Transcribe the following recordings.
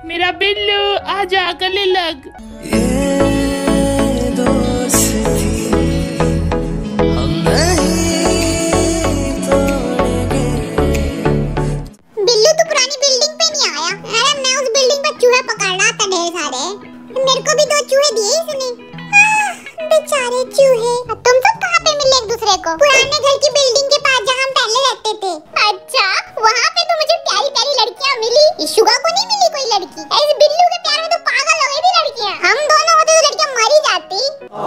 मेरा बिल्लू आजा गले लग। ये दोस्ती हम नहीं तोड़ेंगे। बिल्लू तो पुरानी बिल्डिंग पे नहीं आया। अरे मैं उस बिल्डिंग पे चूहे पकड़ रहा था ढेर सारे। मेरे को भी 2 चूहे दिए इसने। बेचारे चूहे। तुम सब कहाँ पे मिले एक दूसरे को? पुराने घर की बिल्डिंग के पास जहाँ हम पहले रहते थे। अच्छा, वहाँ पे तो मुझे प्यारी प्यारी लड़कियाँ मिली। शुगा को नहीं मिली कोई लड़की। इस बिल्लू के प्यार में तो पागल हो गई थी लड़कियाँ। हम दोनों होते तो लड़कियाँ मर ही जाती।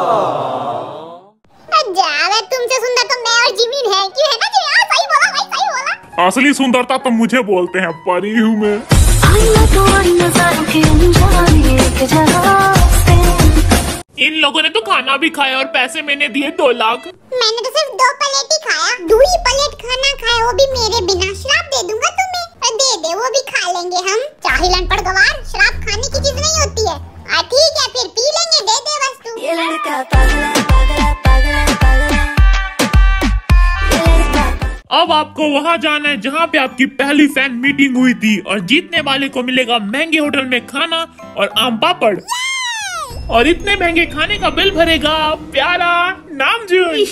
जावे, तुमसे सुंदर तो मैं और जिमिन है। क्यों है ना जिमिन? सही बोला भाई, सही बोला। असली सुंदरता तो मुझे बोलते हैं, परी हूँ मैं। इन लोगों ने तो खाना भी खाया और पैसे मैंने दिए 2 लाख। मैंने तो सिर्फ 2 प्लेट ही खाया। 2 ही प्लेट खाना खाया, वो भी मेरे बिना। शराब दे दूंगा तुम्हें। दे वो भी खा लेंगे हम। चाहिए अनपढ़ गवार, शराब खाने की चीज नहीं होती है। ठीक है फिर पी लेंगे, दे बस तू। ये लड़का पागल पागल पागल पागल। अब आपको वहाँ जाना है जहाँ पे आपकी पहली फैन मीटिंग हुई थी और जीतने वाले को मिलेगा महंगे होटल में खाना और आम पापड़। और इतने महंगे खाने का बिल भरेगा प्यारा नामजून। नहीं।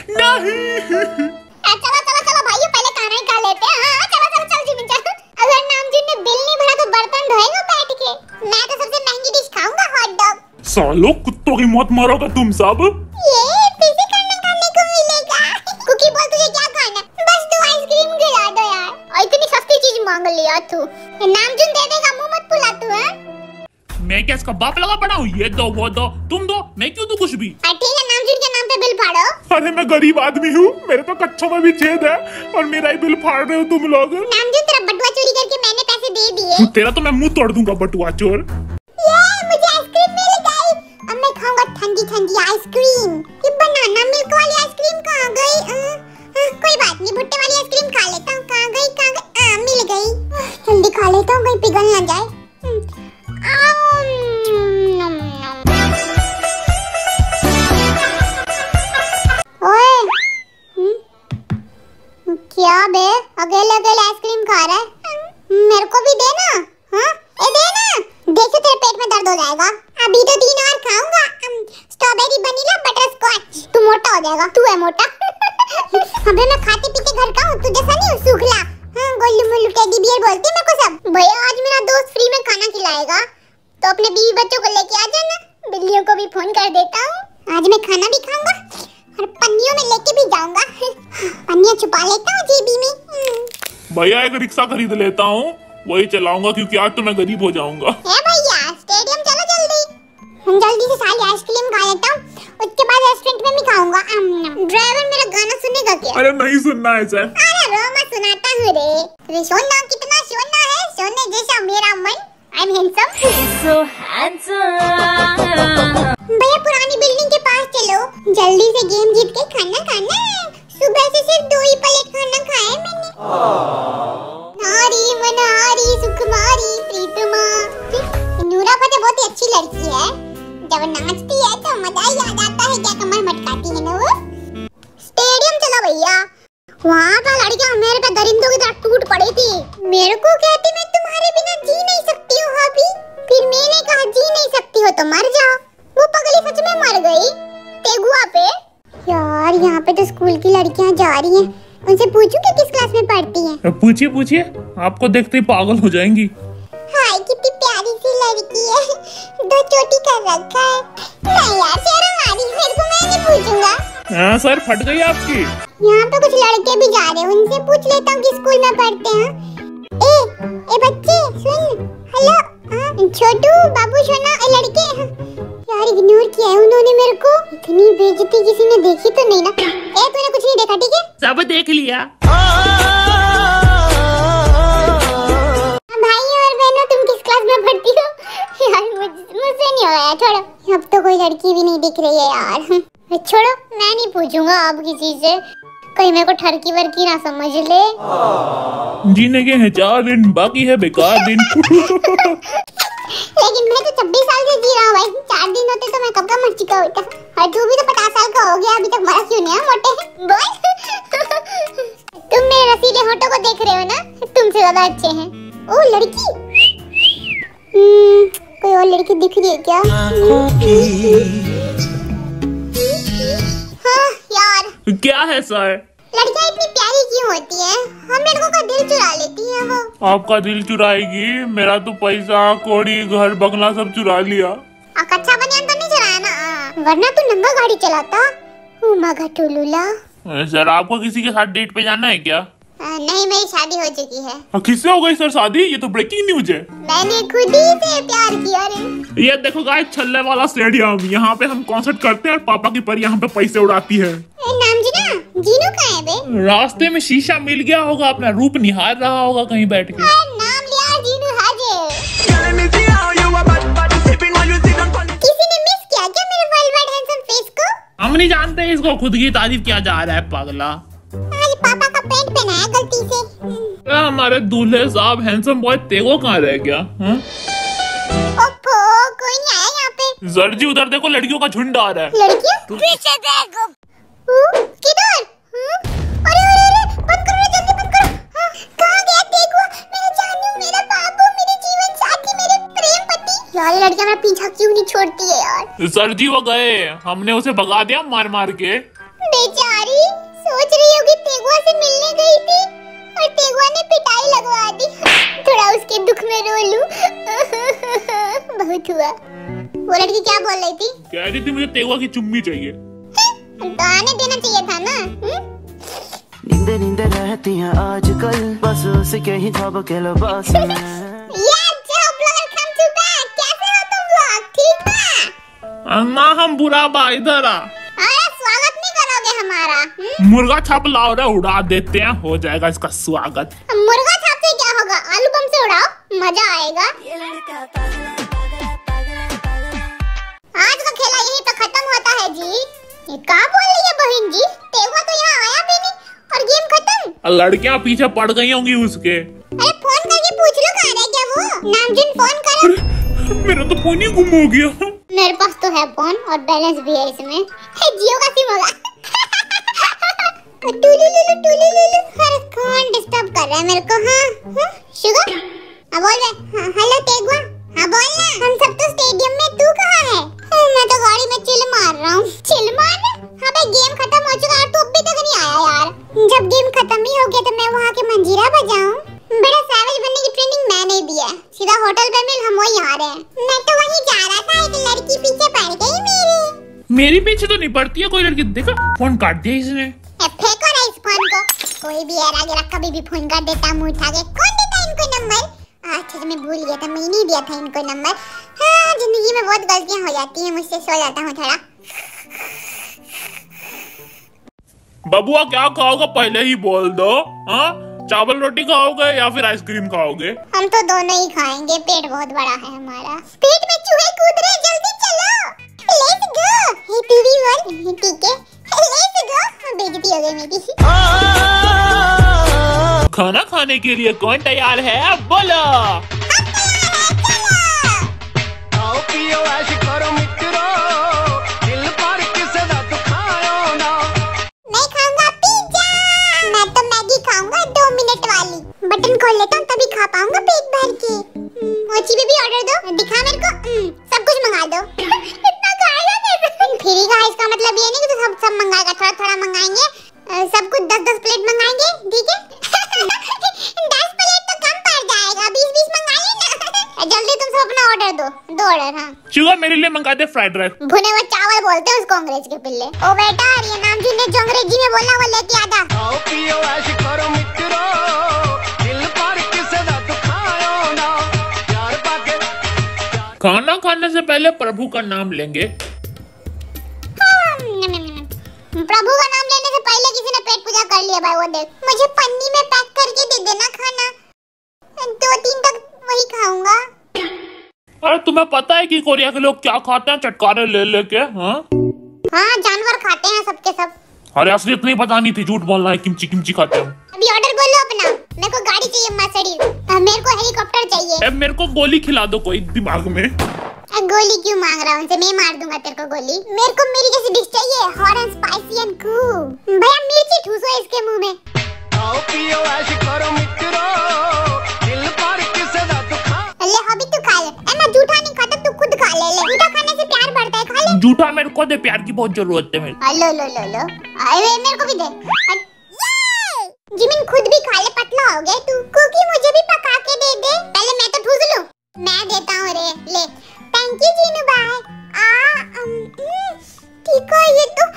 चलो भाइयों, पहले खाना ही खा लेते हैं। हाँ चल जिमिन चल। अगर नामजून ने बिल नहीं भरा तो बर्तन धोएगा बैठ के। मैं तो सबसे महंगी डिश खाऊंगा, हॉट डॉग। सालों, कुत्तों की मौत मारोगा तुम सब। ये फिर से खाना खाने को मिलेगा। कुकी बोल, तुझे क्या खाना? बस 2 आइसक्रीम खिला दो यार। और इतनी सस्ती चीज मांग लिया तू। नामजून दे देगा, मुंह मत फुला तू। है मैं क्या इसका बाप लगा पड़ा हूँ? ये दो वो दो, तुम दो, मैं क्यों दूं कुछ भी? ठीक है, नामजून के नाम पे बिल फाड़ो। अरे मैं गरीब आदमी हूँ, मेरे तो कच्छों में भी छेद है और मेरा ही बिल फाड़ रहे हो तुम लोग। नामजून, तेरा बटुआ चोरी करके मैंने पैसे दे दिए। तेरा तो मैं मुंह तोड़ दूंगा बटुआ चोर। मुझे आइसक्रीम मिल गई। अब मैं खाऊंगा ठंडी ठंडी आइसक्रीम। ये बनाना मिल्क वाली आइसक्रीम कहाँ गई? कोई बात नहीं, भुट्टे वाली आइसक्रीम खा लेता हूँ। कहाँ गई? मिल गई। जल्दी खा लेता हूँ, कहीं पिघल ना जाए। क्या बे, अकेले अकेले आइसक्रीम खा रहा है? मेरे को भी देना। हाँ दे ना। देखो तेरे पेट में दर्द हो जाएगा। अभी तो 3 और खाऊंगा। Strawberry vanilla butterscotch. तू मोटा हो जाएगा। तू है मोटा। अबे मैं खाते पीते घर का हूँ, तू जैसा नहीं हूँ सूखला। गोलू मोलू टेडी बियर बोलते हैं मेरे को सब। भैया आज मेरा दोस्त फ्री में खाना खिलाएगा तो अपने बीवी बच्चों को लेके आ जाना। बिल्लियों को भी फोन कर देता हूँ। आज मैं खाना भी खाऊंगा और पन्नियों में लेके भी जाऊंगा। पन्नियां छुपा लेता हूँ जेबी में। भैया एक रिक्शा खरीद लेता हूँ, वही चलाऊंगा क्योंकि आज तो मैं गरीब हो जाऊंगा। भैया स्टेडियम चलो जल्दी। हम जल्दी से सारी आइसक्रीम खा लेता हूँ, उसके बाद रेस्टोरेंट में भी खाऊंगा। ड्राइवर मेरा गाना सुनेगा क्या? अरे नहीं सुनना है सर। अरे रो, मैं सुनाता हूँ रे। सोना कितना सोना है, सोने जैसा मेरा मन। I'm handsome. So handsome. भैया पुरानी बिल्डिंग के पास चलो, जल्दी से गेम जीत के खाना खाना है। सुबह से सिर्फ 2 ही प्लेट खाना खाया मैंने। नारी मनहारी सुकुमारी प्रीतमा। नूरा फतेह बहुत ही अच्छी लड़की है। जब नाचती है तो मजा ही आ जाता है। क्या कमर मटकाती है ना वो। स्टेडियम चलो भैया। वहाँ पर लड़कियाँ मेरे पे दरिंदों की तरह टूट पड़ी थी। मेरे को कहती मैं तुम्हारे बिना जी नहीं सकती हूँ भाभी। फिर मैंने कहा जी नहीं सकती हो तो मर जाओ। वो पगली सच में मर गई तेगुआ पे। यार यहाँ पे तो स्कूल की लड़कियाँ जा रही हैं। उनसे पूछूं कि किस क्लास में पढ़ती हैं? पूछिए, आपको देखते ही पागल हो जाएंगी। हाय कितनी प्यारी सी लड़की है। 2 चोटी कर रखा है। नहीं यार शर्म आ रही है मेरे को, मैं नहीं पूछूंगा। हाँ सर, फट गई आपकी। यहाँ पे कुछ लड़के भी जा रहे हैं, उनसे पूछ लेता हूँ किस स्कूल में पढ़ते हैं। ए बच्चे सुन, हेलो। छोटू बाबू सोना लड़के। यार इग्नोर किया है उन्होंने मेरे को। इतनी बेइज्जती किसी ने देखी तो नहीं ना? तूने कुछ नहीं देखा ठीक है? सब देख लिया। भाई और बहनों तुम किस क्लास में पढ़ती हो? यार मुझसे नहीं होगा यार, छोड़ो। अब तो कोई लड़की भी नहीं दिख रही है यार। छोड़ो, मैं नहीं पूछूंगा अब किसी से, कहीं मेरे को ठरकी वर्की ना समझ ले। जीने के हैं 4 दिन, बाकी है बेकार दिन। लेकिन मैं तो 26 साल से जी रहा हूँ भाई। 4 दिन होते तो मैं कब का मर चुका होता। और तू भी तो 50 साल का हो गया, अभी तक मरा क्यों नहीं है मोटे? बोल। तुम मेरे रसीले होठों को देख रहे हो ना, तुमसे ज्यादा अच्छे हैं। ओ लड़की, कोई और लड़की दिख रही है क्या? हाँ यार। क्या है सर? लड़कियां इतनी प्यारी क्यों होती है? हम लड़कों का दिल चुरा लेती है वो। आपका दिल चुराएगी? मेरा तो पैसा कौड़ी घर बंगला सब चुरा लिया। कच्चा बनियान तो नहीं चुराया ना? वरना तू नंगा गाड़ी चलाता। उमा घटुलूला। सर आपको किसी के साथ डेट पे जाना है क्या? नहीं, मेरी शादी हो चुकी है। किससे हो गई सर शादी? ये तो ब्रेकिंग न्यूज है। मैंने खुद ही से प्यार किया रे। ये देखो गाइस, छल्ले वाला स्टेडियम, यहाँ पे हम कॉन्सर्ट करते हैं और पापा की परी यहाँ पे पैसे उड़ाती है। नाम जीना, जीनू कहाँ है बे? रास्ते में शीशा मिल गया होगा, अपना रूप निहार रहा होगा कहीं बैठ के। नाम लिया जीनू हाजिर। किसी ने मिस किया क्या मेरे वर्ल्ड वाइड हैंडसम फेस को? हम नहीं जानते, इसको खुद की तारीफ किया जा रहा है पागला। आज पापा का पेंट पहनाया गलती से। हमारे दूल्हे साहब हैंडसम बॉय तेगो कहाँ रह गया? ओप्पो, कोई नहीं आया यहाँ पे। सर जी उधर देखो, लड़कियों का झुंड आ रहा है। लड़कियाँ? पीछे देखो। किधर? अरे अरे अरे, बंद करो जल्दी बंद करो। कहाँ गया तेगो? मेरा जानू, मेरा बाबू, मेरे जीवन साथी, मेरे प्रेम पति। यार ये लड़कियाँ मेरा पीछा क्यों नहीं छोड़ती है यार? सर जी वो गए, हमने उसे भगा दिया मार मार के। बेचारी सोच रही होगी तेगुआ से मिलने गई थी और तेगुआ ने पिटाई लगवा दी। थोड़ा उसके दुख में रो लूं। बहुत हुआ। वो लड़की क्या बोल रही थी? कह रही थी मुझे तेगुआ की चुम्मी चाहिए। तो आने देना चाहिए था ना। नींदे नींदे रहती हैं आजकल, बस उसके ही झपके लिबास में। कैसे हो तुम लोग? ठीक बा? ना हम बुरा बा, इधर आ। अरे स्वागत नहीं करोगे हमारा? मुर्गा छाप लाओ रे, उड़ा देते हैं, हो जाएगा इसका स्वागत। मुर्गा छाप से क्या होगा? आलू बम से उड़ाओ, मजा आएगा। ये लड़का पागल पागल पागल पागल। आज का खेला यही तो खत्म होता है जी। ये क्या बोल रही है बहन जी? तेगुआ तो यहाँ आया भी नहीं और गेम खत्म। लड़कियां पीछे पड़ गई होंगी उसके। अरे फोन करके पूछ लो कहाँ रह गया वो। नामजुन फोन करे। मेरा तो फोन ही गुम हो गया। मेरे पास तो है फोन और बैलेंस भी है इसमें। जियो का सिम होगा। टुलुलुलु। अरे कौन डिस्टर्ब कर रहा है मेरे को? हाँ शुगर, हाँ बोल रहे। हेलो तेगुआ, हाँ बोल ना। हम सब तो स्टेडियम में, तू कहाँ है? मैं तो गाड़ी में चिल मार रहा हूँ। चिल मार? हाँ भाई गेम खत्म हो चुका है, तू अभी तक नहीं आया यार। जब गेम खत्म ही हो गया तो मैं वहाँ के मंजीरा बजाऊं? बड़ा सैवेज बनने की ट्रेनिंग मैंने दी है। सीधा होटल पे मिल, हम वही आ रहे हैं। मैं तो वहीं जा रहा था, एक लड़की पीछे पड़ गई मेरी पीछे तो नहीं पड़ती है कोई लड़की। देखा फोन काट दिया इसने। फेंको ना इस फोन को। कोई भी यार आगे कभी भी फोन कर देता मुंह उठा के। कौन देता इनको नंबर? अच्छा मैं भूल गया था, मैं नहीं दिया था इनको नंबर। हाँ जिंदगी में बहुत गलतियाँ हो जाती हैं मुझसे, सो जाता हूँ थोड़ा। बबुआ क्या खाओगे पहले ही बोल दो। हाँ चावल रोटी खाओगे या फिर आइसक्रीम खाओगे? हम तो दोनों ही खाएंगे, पेट बहुत बड़ा है हमारा। पेट में चूहे कूद रहे, जल्दी चलो। Let's go. हैप्पी वीवर। ठीक है लेट्स गो। बेइज्जती हो गई मेरी। खाना खाने के लिए कौन तैयार है बोलो? आओ पियो ऐश करो मित्रो, दिल पर किसे दा तू खाओ ना। मैं खाऊंगा पिज्जा। मैं तो मैगी खाऊंगा 2 मिनट वाली। बटन खोल लेता हूँ तभी खा पाऊंगा पेट भर के। मोची बेबी ऑर्डर दो, दिखा मेरे को। सब कुछ मंगा दो। इतना खाएगा कैसे? फ्री का इसका मतलब ये नहीं कि तू सब मंगाएगा, थोड़ा थोड़ा मंगाएंगे। सब कुछ 10-10 प्लेट मंगाएंगे, ठीक है? 10 प्लेट तो कम पड़ जाएगा, 20-20 मंगा लेना। जल्दी तुम सब अपना ऑर्डर दो। 2 ऑर्डर। हाँ शुगर मेरे लिए मंगा दे फ्राइड राइस। भुने हुए चावल बोलते हैं उसको अंग्रेज के पिल्ले। ओ बेटा ये नाम जिन्हें जो अंग्रेजी में बोलना वो लेके आजा। आओ पियो ऐश करो मित्रो, दिल पर किसे दा तू खाओ ना। प्यार पाके खाना खाने से पहले प्रभु का नाम लेंगे। प्रभु का नाम लेने से पहले किसी ने पेट पूजा कर लिया भाई। वो देख, मुझे पन्नी में पैक करके दे देना खाना। 2-3 तक वही खाऊंगा। अरे तुम्हें पता है कि कोरिया के लोग क्या खाते हैं चटकारे ले लेके? हाँ जानवर खाते हैं सबके सब। अरे असलियत नहीं पता नहीं थी, झूठ बोलना है। किमची किमची खाते हैं। अभी ऑर्डर बोलो अपना। मेरे को गाड़ी चाहिए मर्सिडीज। मेरे को हेलीकॉप्टर चाहिए। अब मेरे को गोली खिला दो कोई दिमाग में। गोली क्यों मांग रहा हूँ उनसे? मैं मार दूंगा तेरे को गोली। मेरे को मेरी जैसी डिश चाहिए, hot and spicy and cool. भैया मिर्ची ठूसो इसके मुंह में। आओ पियो ऐश करो मित्रो, दिल पर किसे दा तू खा। ले हबी तू खा ले। को दे, प्यार की बहुत जरूरत है मेरे। लो लो लो लो, अरे मेरे को भी दे। जिमिन खुद भी खा ले, पतला हो गया तू। कुकी मुझे भी पका के दे दे। पहले मैं तो ठूस लूं। मैं देता हूँ रे, ले। थैंक यू जीनू भाई। ठीक है ये तो।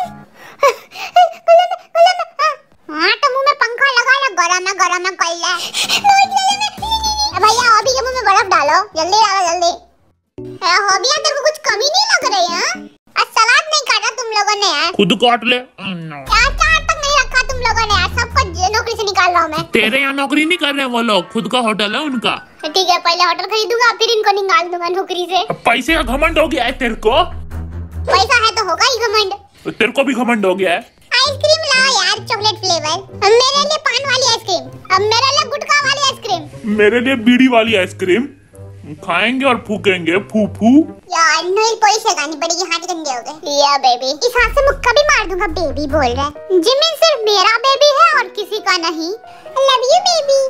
हाँ तो मुंह में पंखा लगा लो, गरम है कर ले। भैया हॉबी के मुंह में बर्फ डालो, जल्दी डालो जल्दी। हॉबी तेरे को कुछ कमी नहीं लग रही है? आज सलाद नहीं काटा तुम लोगों ने यार। खुद काट ले। चार तक नहीं रखा तुम लोगों ने यार, सबको नौकरी से निकाल रहा हूँ मैं। तेरे यहाँ नौकरी नहीं कर रहे वो लोग, खुद का होटल है उनका। ठीक है, पहले होटल खरीदूंगा फिर इनको निकाल दूंगा नौकरी से। अब पैसे का घमंड हो गया है तेरे को। पैसा है तो होगा ही घमंड। तेरे को भी घमंड हो गया है। आइसक्रीम लाओ यार, चॉकलेट फ्लेवर। मेरे लिए पान वाली आइसक्रीम, अब मेरे लिए गुटखा वाली आइसक्रीम। मेरे लिए बीड़ी वाली आइसक्रीम। खाएंगे और फूकेंगे, फू फू। यार नेल पॉलिश लगानी पड़ेगी, हाथ गंदे हो गए। या बेबी, इस हाथ से मुक्का भी मार दूंगा। बेबी बोल रहा है। जिमिन सिर्फ मेरा बेबी है और किसी का नहीं। Love you baby.